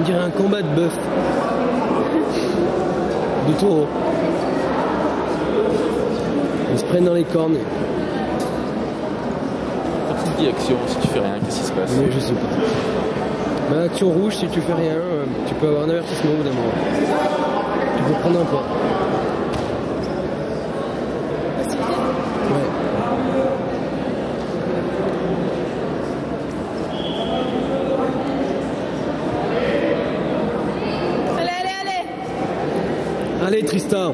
dirait un combat de bœuf. De taureau. Ils se prennent dans les cornes. Quand tu dis action, si tu fais rien, qu'est-ce qui se passe? Mais je sais pas. Bah, action rouge, si tu fais rien, tu peux avoir un avertissement au bout d'un moment. Tu peux prendre un point. Ouais. Allez Tristan.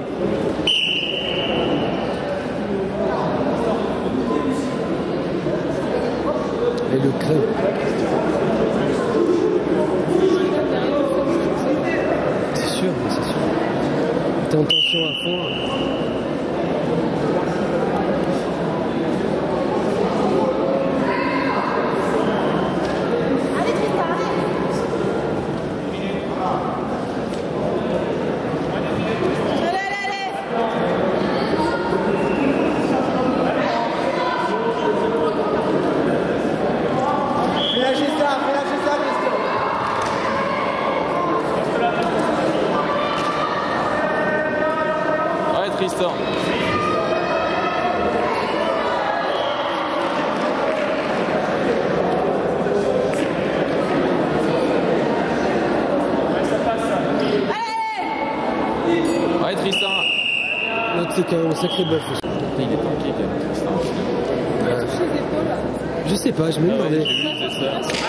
Et le creux. C'est sûr, c'est sûr. T'es en tension à fond. Tristan. Ouais Tristan. L'autre c'est quand même un sacré bœuf. Il est tanké quand même Tristan. Je sais pas, je me demandais. Je sais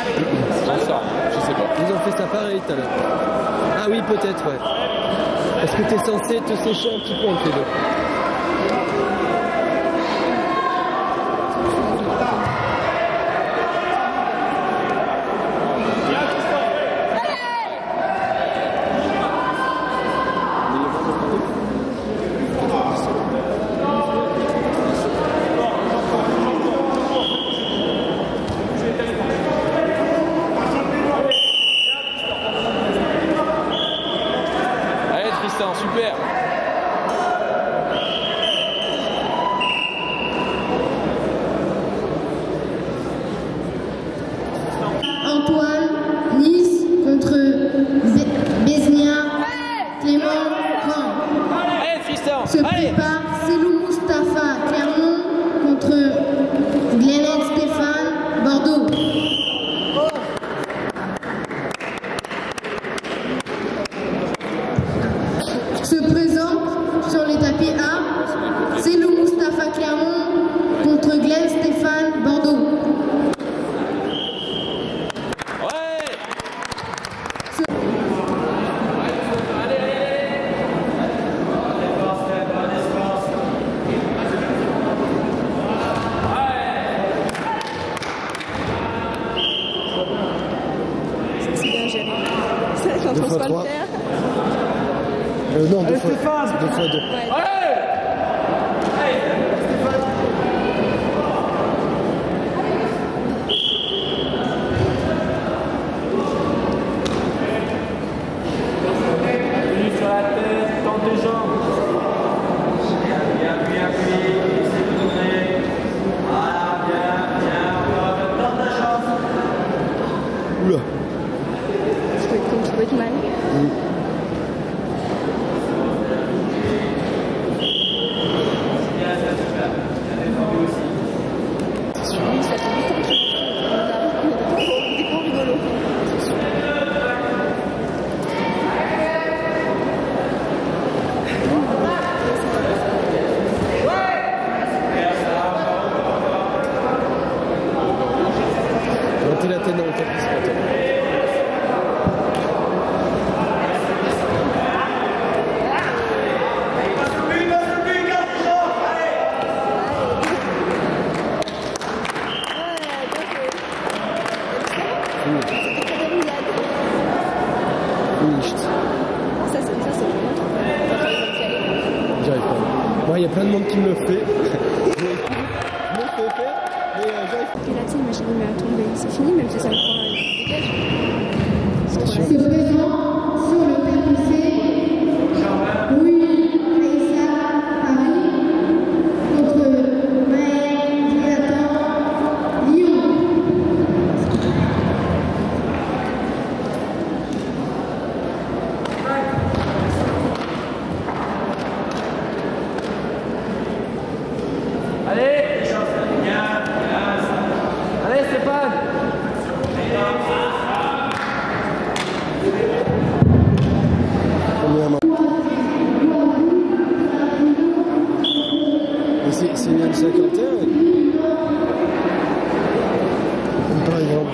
pas. Ils ont fait ça pareil tout à l'heure. Ah oui peut-être ouais. Est-ce que tu es censé te sécher un petit peu entre les deux? Super. Antoine, Nice contre Besnia, Clément, Caen. Allez Tristan. Se prépare Selou Mustapha, Clermont contre Glenn Stéphane, Bordeaux. Se présente sur les tapis A, Selou Mustapha Clermont contre Glenn Stéphane Bordeaux. C'est bien géré. Ça, je pense pas le faire. Non, deux fois deux. Ouais. Sur la tête, tente tes jambes. Bien, voilà, bien, tente ta chance. Oula. Ça peut être mal. Oui, ça fait 8 ans qu'il des bons rigolos. Montez la tête dans le tapis, c'est pas top. J'arrive pas. Moi, il y a plein de monde qui me le fait. Je me le fais faire, mais j'arrive pas. Et la team, je me mets à tomber. C'est fini, même si ça me prend un dégage. Se présente sur le tapis C, Louis Aïssa Paris contre Maël Jonathan Lyon. C'est une 51. Par exemple.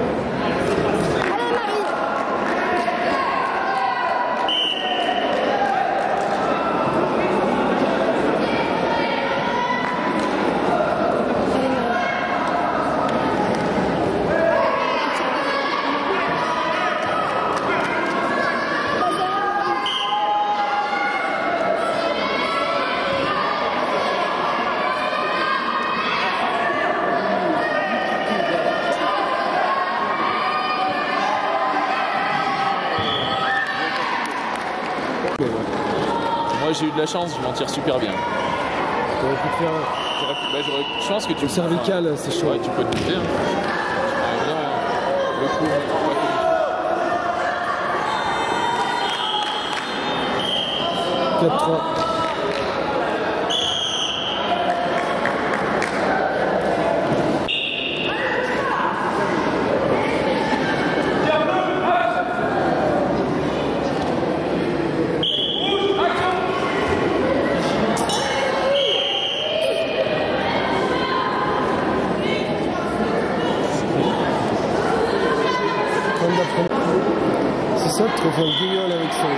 Moi j'ai eu de la chance, je m'en tire super bien. T'aurais pu te faire Je pense que tu le cervical, c'est chaud. Ouais, tu peux te douter. Hein. Le coup, pas 4-3. C'est ça que tu vas faire le guignol avec ça.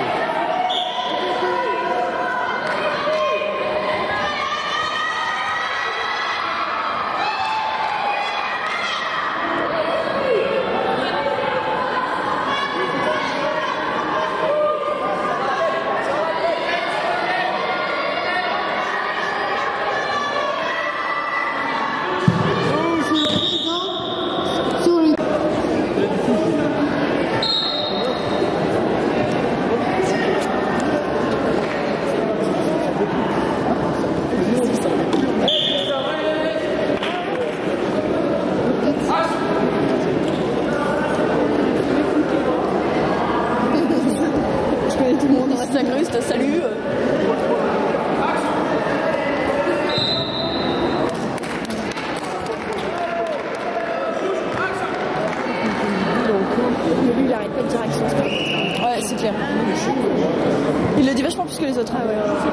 Tout le monde reste incruste, salut. Mais lui, il arrête pas de direction. Ouais, c'est clair. Il le dit vachement plus que les autres. Ah, ouais.